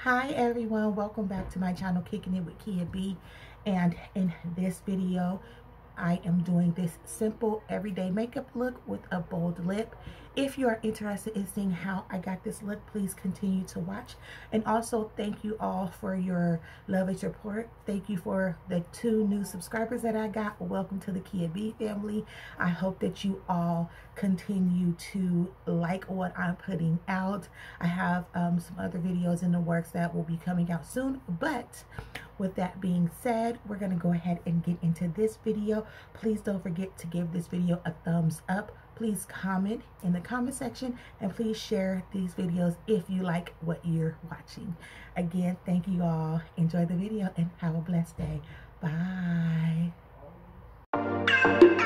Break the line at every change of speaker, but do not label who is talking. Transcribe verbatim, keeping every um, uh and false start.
Hi everyone, welcome back to my channel, Kicking It with Kia B. And in this video I am doing this simple everyday makeup look with a bold lip. If you are interested in seeing how I got this look, please continue to watch. And also thank you all for your love and support. Thank you for the two new subscribers that I got. Welcome to the Kia B family. I hope that you all continue to like what I'm putting out. I have um, some other videos in the works that will be coming out soon, but with that being said, we're going to go ahead and get into this video. Please don't forget to give this video a thumbs up. Please comment in the comment section and please share these videos if you like what you're watching. Again, thank you all. Enjoy the video and have a blessed day. Bye.